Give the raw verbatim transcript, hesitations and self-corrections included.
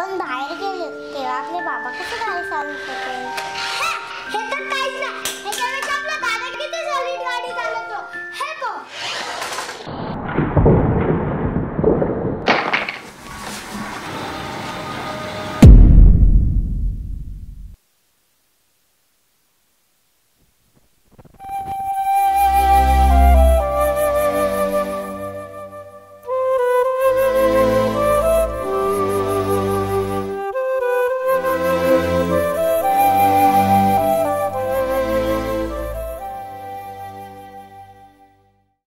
आपण बाहेर गेले तेव्हा आपले बाबा कसे गाडी चालवत होते.